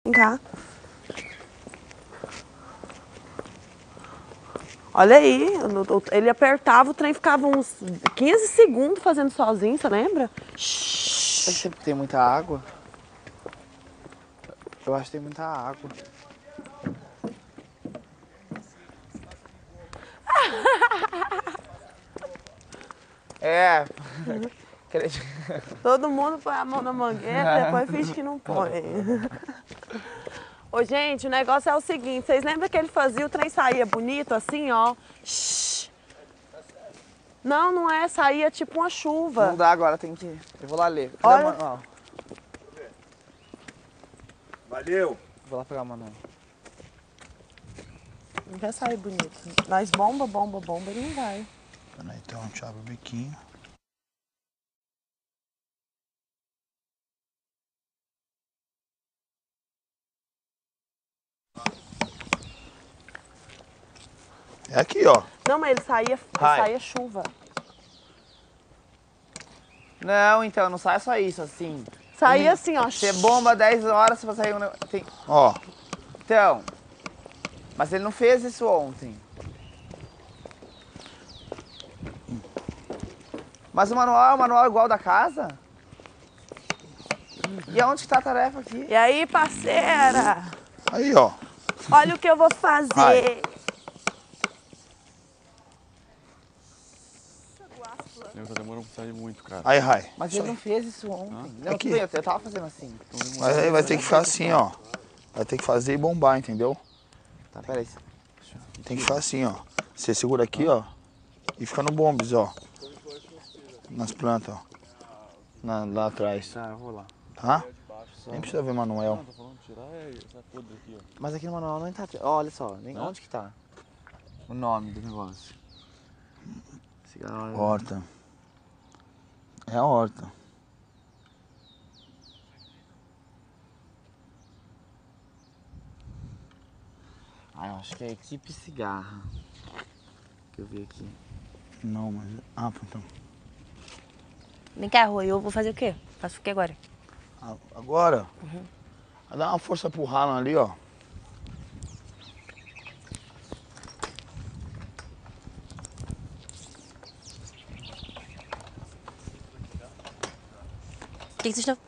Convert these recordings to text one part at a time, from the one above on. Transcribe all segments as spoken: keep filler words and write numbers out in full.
Vem cá. Olha aí, ele apertava, o trem ficava uns quinze segundos fazendo sozinho, você lembra? Será que tem muita água? Eu acho que tem muita água. É. Todo mundo põe a mão na mangueira, depois finge que não põe. Ô, gente, o negócio é o seguinte, vocês lembram que ele fazia, o trem saía bonito assim, ó? Shhh. Não, não é, saía tipo uma chuva. Não dá agora, tem que ir. Eu vou lá ler. Cadê Olha. o manual? Valeu! Vou lá pegar o manual. Não quer sair bonito. Nós bomba, bomba, bomba, ele não vai. Então, a gente abre o biquinho. É aqui, ó. Não, mas ele saía, ele saía chuva. Não, então, não sai só isso, assim. Saía assim, ó. Você bomba dez horas, se você sair um... Tem... Ó. Então, mas ele não fez isso ontem. Mas o manual é o manual igual da casa? E aonde que tá a tarefa aqui? E aí, parceira? Aí, ó. Olha o que eu vou fazer. Ai. Eu tô demorando pra sair muito, cara. Aí, Rai. Mas ele não fez isso ontem. Não, Aqui. tudo bem, eu tava fazendo assim. Mas aí vai ter que ficar assim, ó. Vai ter que fazer e bombar, entendeu? Tá, peraí. Tem que ficar assim, ó. Você segura aqui, ó. E fica no bombes, ó. Nas plantas, ó. Na, lá atrás. Tá, eu vou lá. Tá? Nem precisa ver Manuel. Não, tô falando tirar essa podre aqui, ó. Mas aqui no manual não tá... Ó, olha só, nem onde que tá? O nome do negócio. Cigarro. Horta. É a horta. Ah, eu acho que é equipe cigarra. Que eu vi aqui. Não, mas... Ah, então. Vem cá, Rui, eu vou fazer o quê? Faço o que agora? Agora? Uhum. Dá uma força pro Harlan ali, ó. O que, que vocês estão...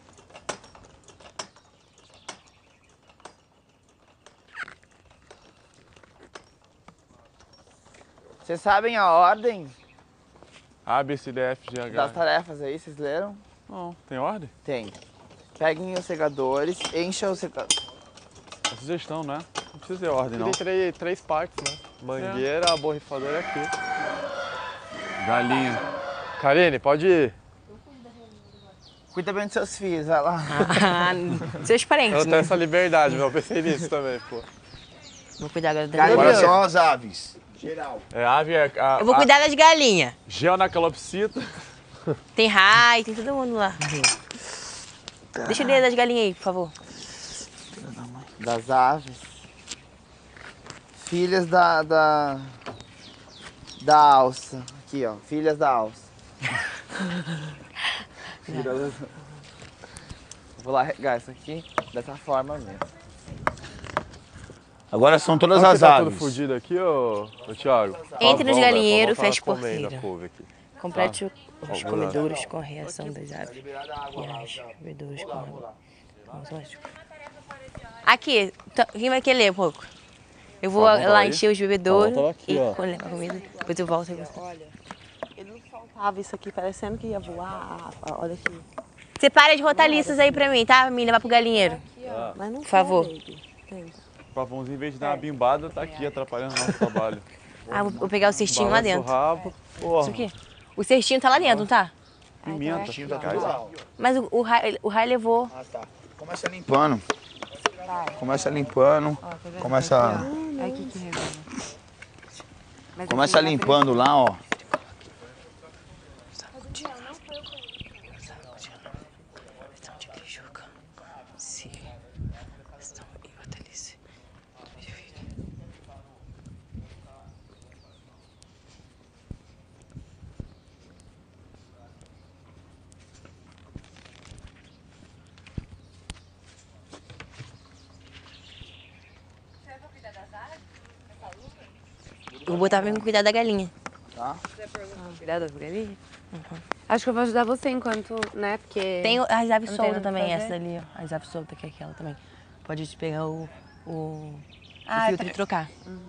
Vocês sabem a ordem A, B, C, D, F, G, H. das tarefas aí? Vocês leram? Não, tem ordem? Tem. Peguem os segadores, encham os segadores. É sugestão, né? Não precisa ter ordem, não. Tem três, três partes, né? Mangueira, é. borrifador e aqui. Galinha. Karine, pode ir. Cuida bem dos seus filhos, vai lá. Ah, seus parentes, Eu tenho né? essa liberdade, meu. Eu pensei nisso também, pô. Vou cuidar agora das Agora galinhas. são as aves. Geral. É ave, é... A, Eu vou cuidar das galinhas. Geonacalopsita. Tem raio, tem todo mundo lá. Deixa eu ler das galinhas aí, por favor. Das aves. Filhas da... Da, da alça. Aqui, ó. Filhas da alça. Filhas... Vou lá regar isso aqui dessa forma mesmo. Agora são todas Onde as tá aves. tudo fudido aqui, ô, ô Thiago? Entre nos Ó, galinheiros, vamos feche tá comendo porteira. a couve aqui. Complete os Vamos lá. comedouros com a reação das aves. E as bebedouros com água. Vamos lá. Aqui, então, quem vai querer ler um pouco? Eu vou Tá, vamos lá aí. encher os bebedouros Tá, aqui, e ó. colher a comida. Depois eu volto e você. Olha, ele não soltava isso aqui, parecendo que ia voar. Olha aqui. Você para de hortaliças aí pra mim, tá? Me levar pro galinheiro. Mas não Por favor. O pavãozinho, em vez de dar uma bimbada, tá aqui atrapalhando o nosso trabalho. Ah, vou vou pegar o cestinho lá Balança o dentro. rabo. Porra. Isso aqui? O cestinho tá lá dentro, não tá? Pimenta. Mas o, o, Rai, o Rai levou. Ah, tá. Começa limpando. Começa limpando. Começa... Aqui que revela. Começa limpando lá, ó. Eu vou botar pra cuidar da galinha. Tá? Cuidado da galinha? Acho que eu vou ajudar você enquanto, né? Porque. Tem as aves não tem soltas nada também, pra essa fazer. ali, ó. As aves soltas, que é aquela também. Pode te pegar o, o, Ah, o filtro tá. e trocar.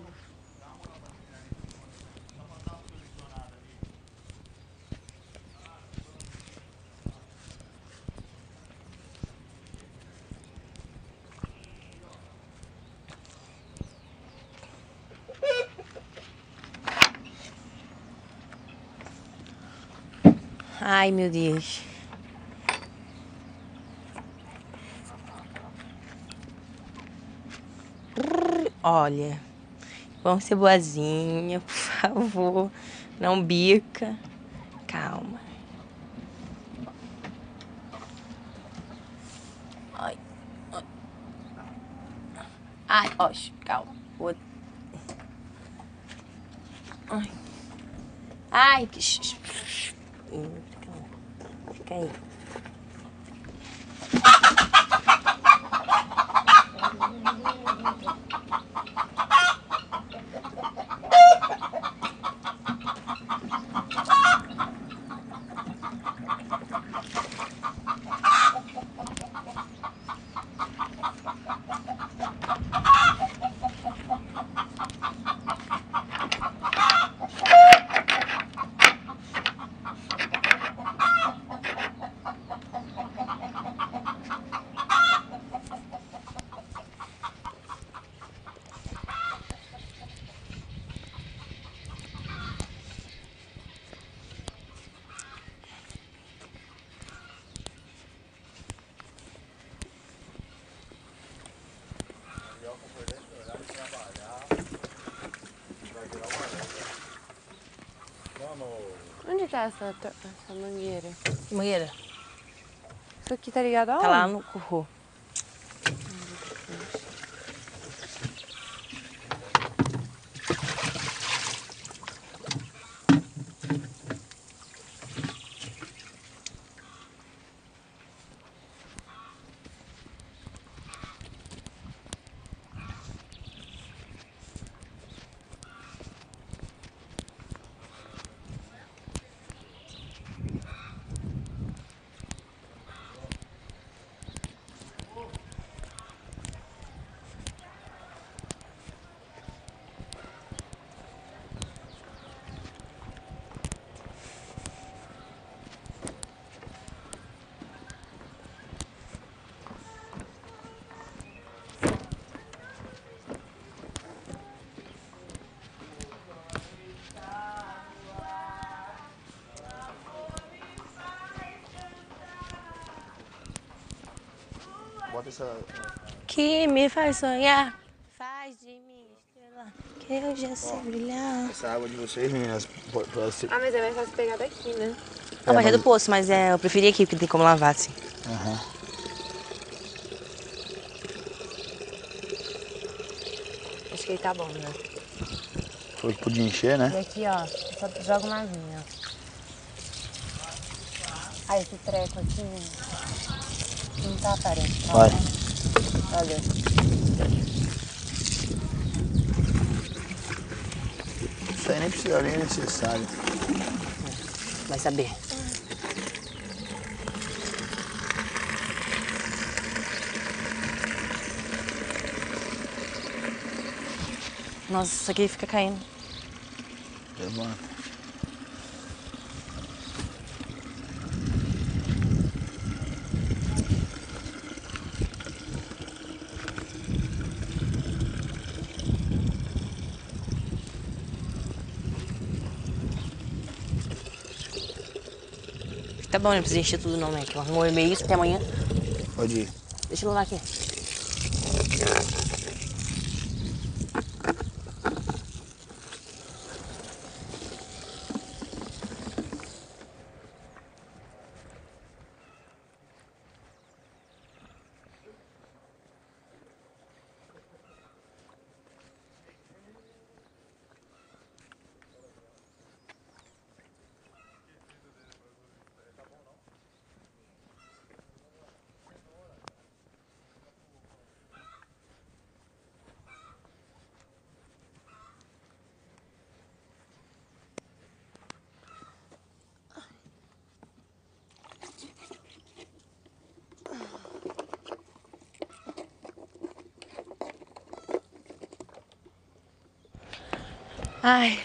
Ai, meu Deus. Olha, vamos ser boazinha, por favor. Não bica. Calma. Ai, ai. Ai, ó, calma. Vou- Ai. Ai, que... Hum, Fica aí. Onde tá essa, to- essa mangueira? Que mangueira? Isso aqui tá ligado aonde? Tá lá no curro. Bota essa. Que me faz sonhar, faz de mim estrela, que eu já sei brilhar. Essa água de vocês, meninas. Pode, pode ser. Ah, mas é mais fácil pegar daqui, né? A partir mas- do poço, mas é, eu preferi aqui, porque tem como lavar, assim. Aham. Acho que ele tá bom, né? Foi que podia encher, né? E aqui, ó, só joga uma aguinha, ó. Ah, esse treco aqui não tá aparente. Ó. Vai. Olha. Isso aí nem precisaria, é necessário. Vai saber. Nossa, isso aqui fica caindo. Levanta. Tá bom, não precisa encher tudo não, né? Que eu arrumo meio isso até amanhã. Pode ir. Deixa eu lavar aqui. Ai.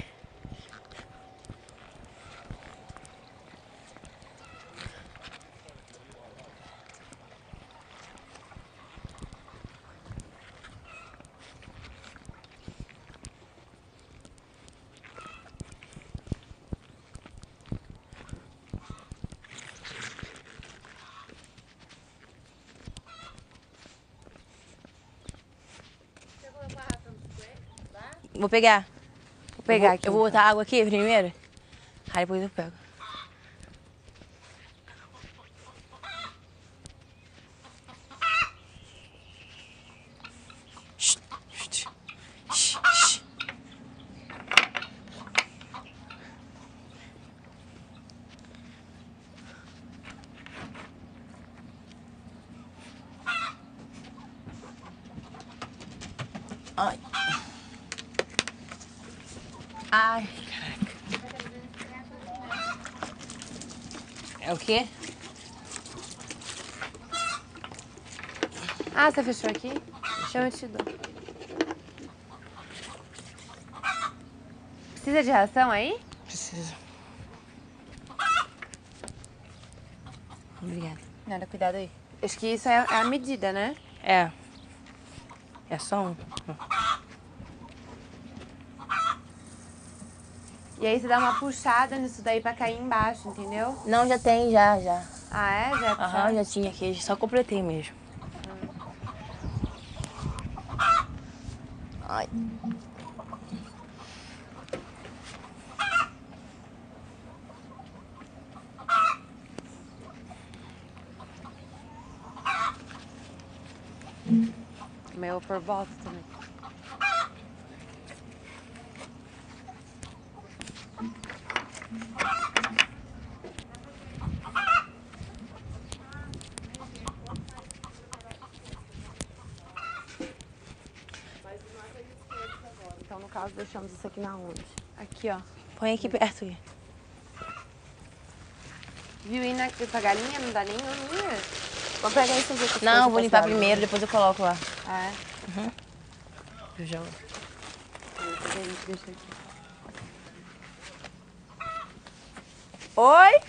Vou pegar. Vou pegar eu vou, aqui. Eu vou botar água aqui primeiro. Aí depois eu pego. Ai. Ai, caraca. É o quê? Ah, você fechou aqui? Então eu te dou. Precisa de ração aí? Preciso. Obrigada. Nada, cuidado aí. Acho que isso é a medida, né? É. É só um. E aí você dá uma puxada nisso daí pra cair embaixo, entendeu? Não, já tem, já, já. Ah, é? Já é Aham, puxado? já tinha aqui, só completei mesmo. Ai. Meu por volta também. Então, no caso, deixamos isso aqui na onde? Aqui, ó. Põe aqui perto. Aqui. Viu? E na, com a galinha não dá nem unha? Vou pegar isso aqui. Não, vou limpar primeiro, depois eu coloco lá. Ah, é? Uhum. Eu já... Deixa aqui. Oi?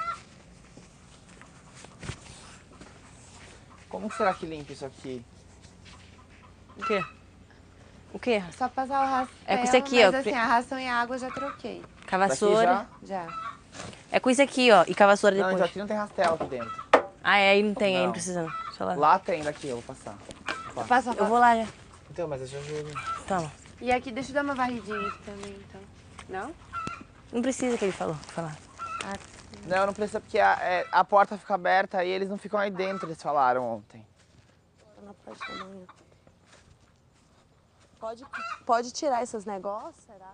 Como será que limpa isso aqui? O quê? O quê? Só passar o ração. É com isso aqui, mas, ó. assim, a ração e a água eu já troquei. Com a vassoura. Já? É com isso aqui, ó. E com a vassoura Não, depois. isso aqui não tem rastelo aqui dentro. Ah, é, aí não tem, aí não Não. precisa não. Deixa eu lá. Lá tem daqui, eu vou passar. Opa. Passa a Eu vou lá já. Então, mas eu te ajudo. Toma. E aqui, deixa eu dar uma varridinha aqui também, então. Não? Não precisa que ele falou. Falar. Ah, Não, não precisa porque a, é, a porta fica aberta e eles não ficam aí dentro, eles falaram ontem. tô na parte da manhã. Pode, pode tirar esses negócios, será?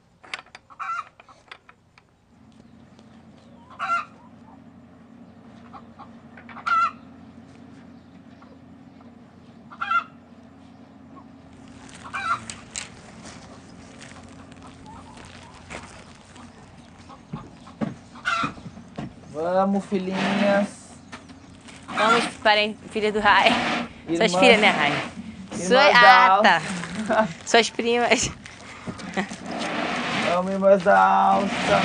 Vamos, filhinhas. Vamos, parem, filha do Rai. Suas Irmã- filhas, né, Rai? Irmã Suas... da Ah, tá. Suas primas. Vamos, irmãs da alça.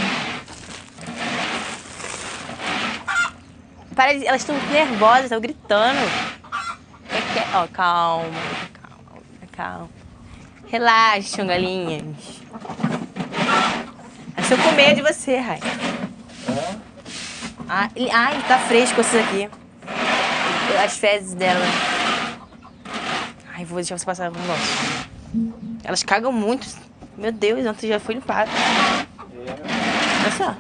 Para, de- elas estão nervosas, estão gritando. É que... Ó, calma, calma, calma. Relaxam, galinhas. Elas estão com medo de você, Rai. Ah, ele- ai, tá fresco isso aqui. As fezes dela. Ai, vou deixar você passar no negócio. Elas cagam muito. Meu Deus, ontem já foi limpado. Olha só.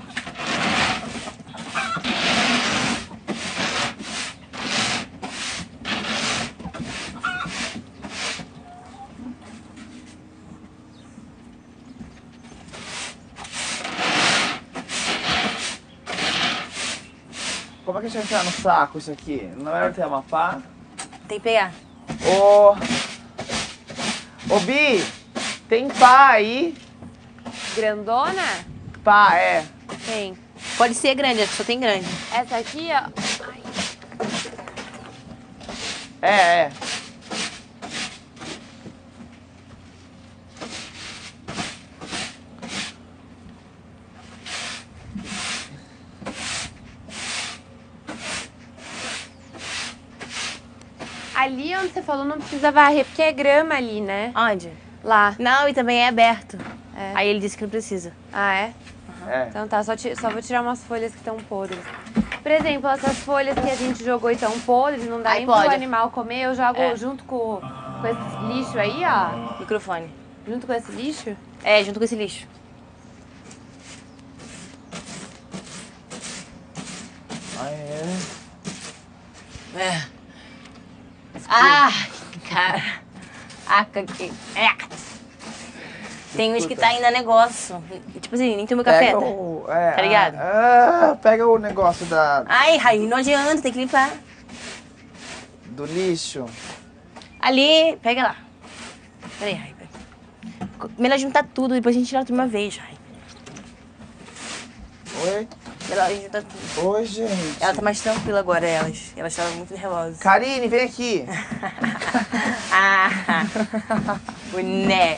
Como é que a gente vai enfiar no saco isso aqui? Não era ter uma pá? Tem que pegar. Ô... Ô, Bi, tem pá aí? Grandona? Pá, é. Tem. Pode ser grande, só tem grande. Essa aqui, ó. É, é. ali onde você falou não precisa varrer, porque é grama ali, né? Onde? Lá. Não, e também é aberto. É. Aí ele disse que não precisa. Ah, é? É. Então tá, só, ti- só vou tirar umas folhas que estão podres. Por exemplo, essas folhas que a gente jogou e estão podres, não dá Aí nem pode. pro animal comer, eu jogo É. junto com, com esse lixo aí, ó. Microfone. Junto com esse lixo. É, junto com esse lixo. Ah, é? É. Ah, cara. Ah, que... É. Tem uns que tá ainda negócio. Tipo assim, nem toma café. Pega Tá? o... É, Tá ligado? Ah, pega o negócio da, Ai, Raí, não adianta, tem que limpar. do lixo. Ali, pega lá. Peraí, Raí. peraí. Melhor juntar tudo, depois a gente tira tudo de uma vez, Raí. Oi? Melhor a gente juntar tudo. Oi, gente. Ela tá mais tranquila agora, elas. Elas estavam muito nervosas. Karine, vem aqui. Ah, boné.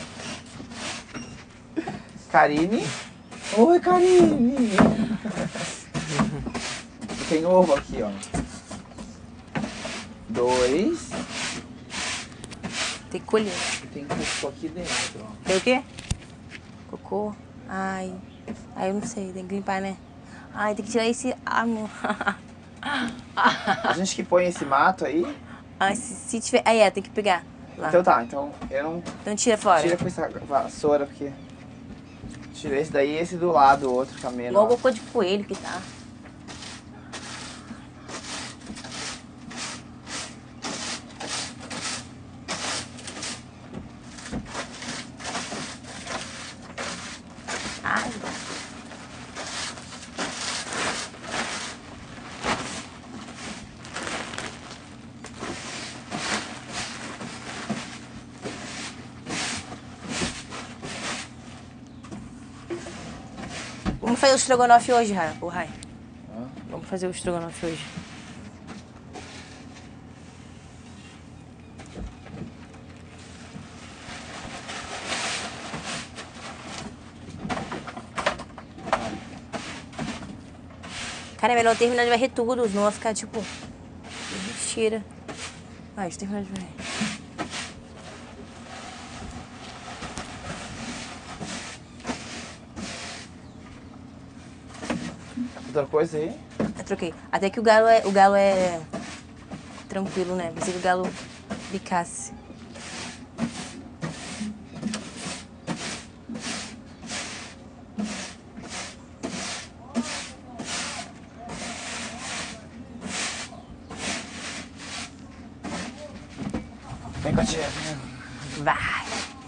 Karine? Oi, Karine. Tem ovo aqui, ó. Dois. Tem que colher. E tem cocô aqui dentro, ó. Tem o quê? Cocô? Ai. Ai, eu não sei, tem que limpar, né? Ai, tem que tirar esse... Ah, não. A gente que põe esse mato aí. Ai, se, se tiver... Aí é, tem que pegar lá. Então tá, então eu não... Então tira fora. Tira com essa vassoura, porque... Tira esse daí e esse do lado, o outro caminho. Igual cocô de coelho que tá. Ai. Vamos fazer o estrogonofe hoje, Rai. O Rai. Hã? Vamos fazer o estrogonofe hoje. Cara, é melhor terminar de varrer tudo, senão vai ficar tipo. Mentira. Vai, deixa eu terminar de varrer. Outra coisa aí? Eu troquei. Até que o galo é, o galo é tranquilo, né? Pensei que o galo bicasse. Vem com a tia. Vai.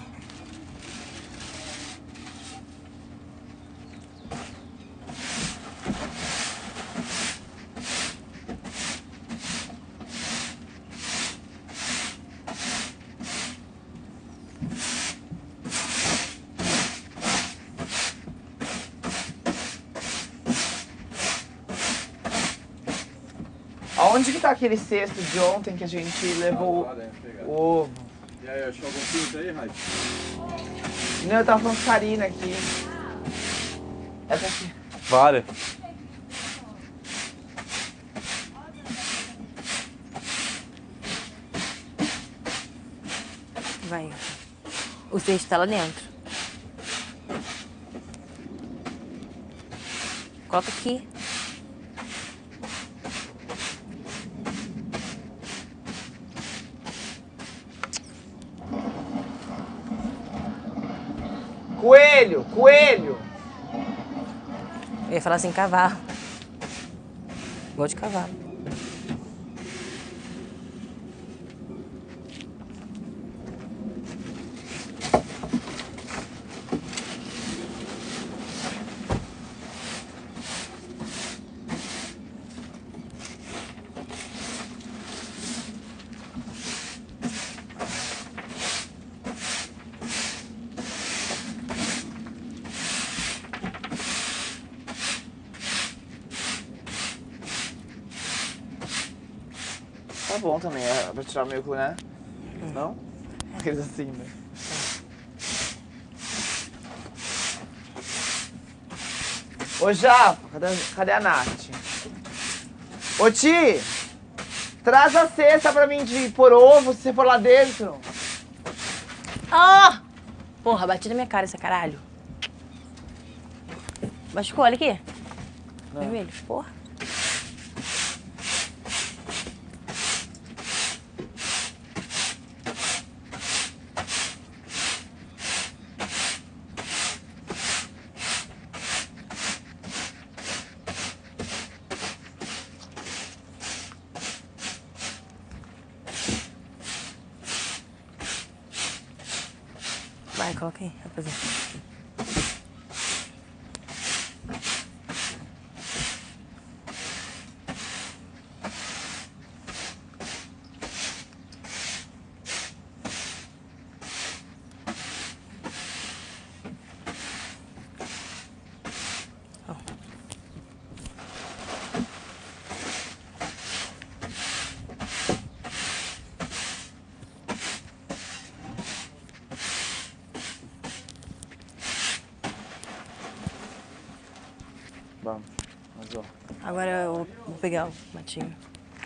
Aonde que tá aquele cesto de ontem que a gente levou o, o ovo? E aí, achou algum pinto aí, Rai? Não, eu tava falando com Karina aqui. Essa aqui. Várias. Vai. O cesto tá lá dentro. Coloca aqui. Coelho, coelho. Eu ia falar assim, cavalo. Igual de cavalo. Tá bom também, é pra tirar o milho, né? Não? Coisa assim, né? Ô, Japa, cadê, cadê a Nath? Ô, Ti! Traz a cesta pra mim de pôr ovo se você for lá dentro. Ah! Porra, bati na minha cara essa caralho. Machucou, olha aqui. Não. Vermelho, porra. Vai, coloca aí, rapaziada. Vamos, mas ó. Agora eu vou pegar o matinho.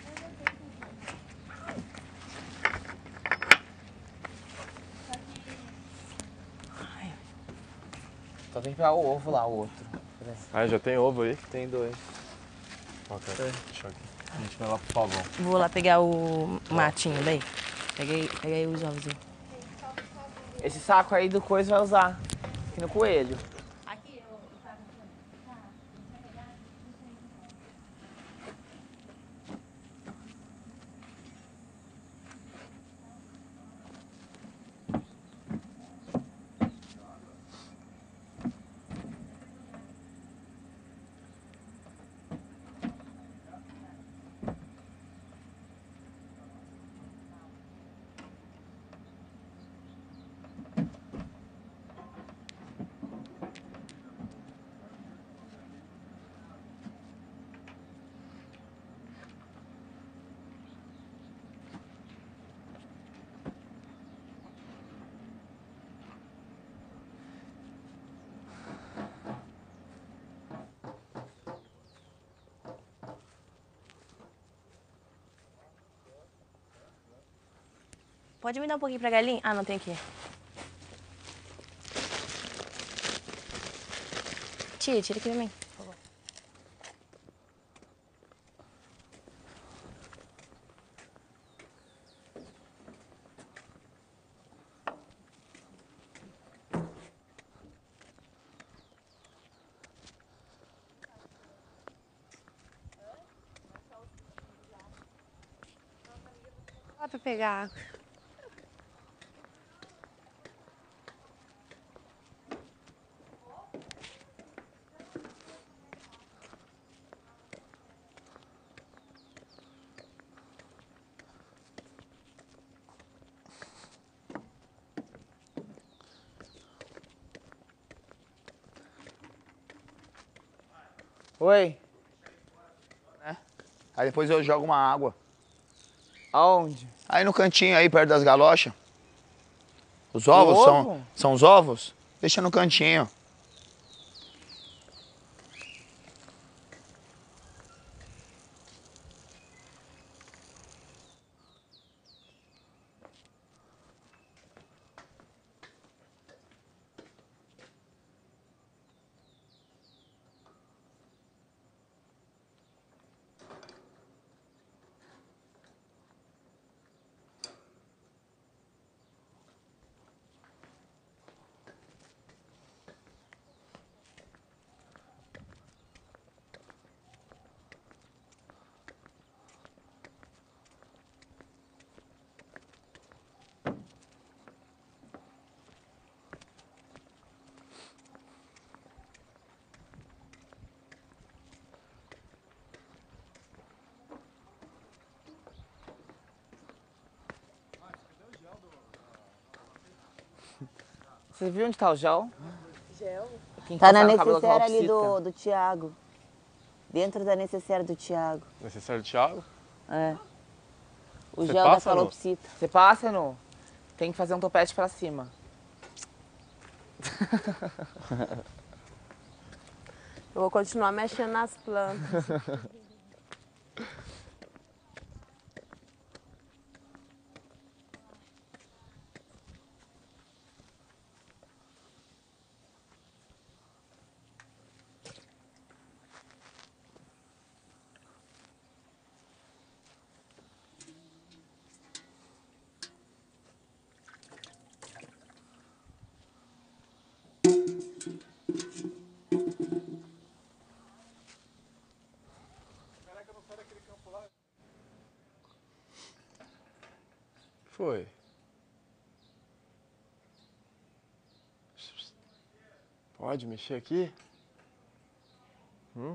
Só tem que pegar o ovo lá, o outro. Ah, já tem ovo aí? Tem dois. Ok, deixa aqui. A gente vai lá pro pavão. Vou lá pegar o matinho daí. Peguei, peguei os ovos aí. Esse saco aí do coisa vai usar. Aqui no coelho. Pode me dar um pouquinho pra galinha? Ah, não tem aqui. Tira, tira aqui pra mim, por favor. Lá pra pegar água. Oi. É. Aí depois eu jogo uma água. Aonde? Aí no cantinho aí, perto das galochas. Os ovos O são, ovo? são os ovos? Deixa no cantinho. Você viu onde tá o gel? Gel? Tá na necessaire ali do, do Thiago. Dentro da necessaire do Thiago. Necessário de Thiago? É. O Você gel da passa, Lu? calopsita. Você passa, no? Tem que fazer um topete pra cima. Eu vou continuar mexendo nas plantas. Pode mexer aqui? Hum?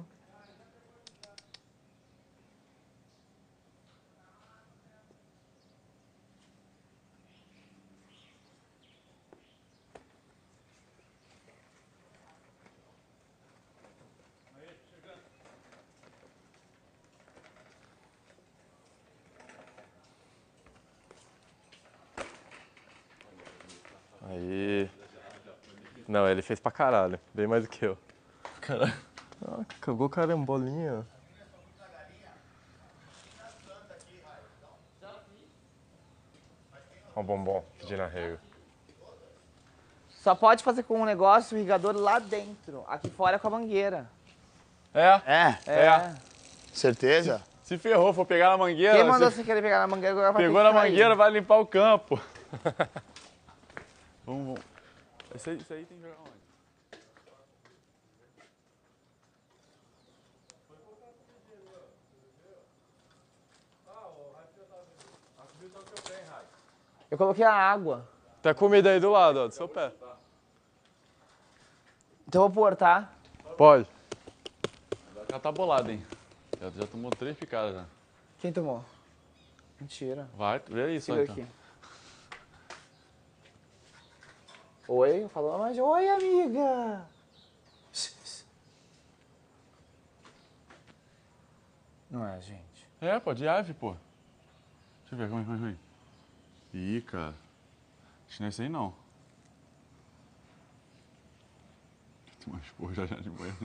Aí. Não, ele fez pra caralho. Bem mais do que eu. Caralho. Ah, cagou carambolinha. Ó, um bombom pedindo arrego. Só pode fazer com um negócio, o irrigador lá dentro. Aqui fora é com a mangueira. É? É? É. Certeza? Se ferrou, for pegar na mangueira. Quem mandou se... você querer pegar na mangueira agora vai ter Pegou que na cair. mangueira, vai limpar o campo. Vamos, vamos. Isso aí, isso aí tem que jogar onde? Eu coloquei a água. Tem a comida aí do lado, ó, do seu pé. Então eu vou pôr, tá? Pode. Ela tá bolada, hein? Já, já tomou três picadas já. Quem tomou? Mentira. Vai, vê isso Segura aí, então. aqui. Oi, falou, mas oi, amiga. Não é, gente. É, pô, de ave, pô. Deixa eu ver, como é, como é. Ih, cara. Acho que não é isso aí, não. Tem umas porra já já de manhã.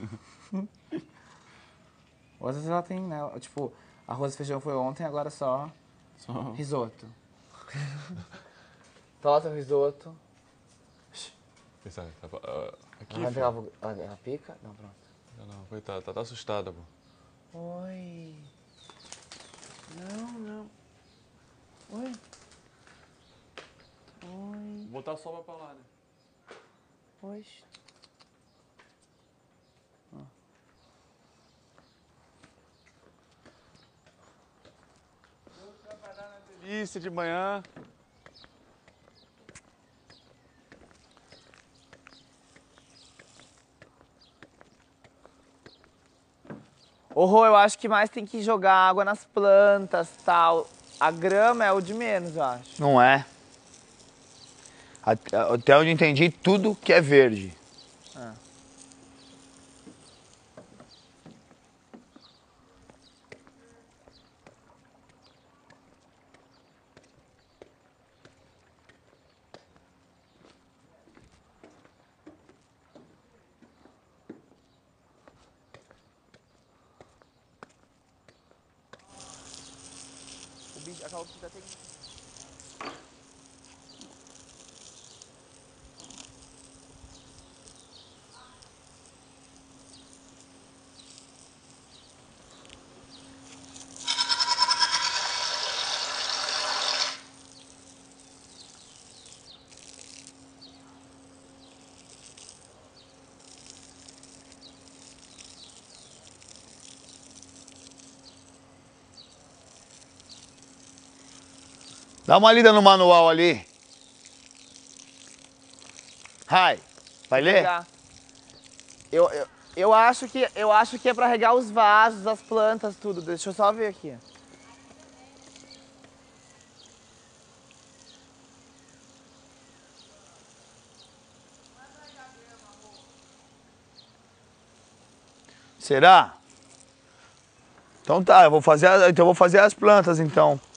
Às vezes ela tem, né? Tipo, arroz e feijão foi ontem, agora só, Só... risoto. Toma seu risoto. Pensar, tá, uh, aqui, Vai filho. pegar a, a, a pica? Não, pronto. Não, não, coitada, tá, tá assustada, pô. Oi. Não, não. Oi. Oi. Vou botar a sobra pra lá, né? Oi. Delícia de manhã. Ô, Rô, eu acho que mais tem que jogar água nas plantas e tal. A grama é o de menos, eu acho. Não é. Até até onde eu entendi, tudo que é verde. Ah. O bicho, aquela bicha tem... Dá uma lida no manual ali. Hi. Vai ler? Regar. Eu, eu, eu, acho que, eu acho que é pra regar os vasos, as plantas, tudo. Deixa eu só ver aqui. Será? Então tá, eu vou fazer, a- então eu vou fazer as plantas então.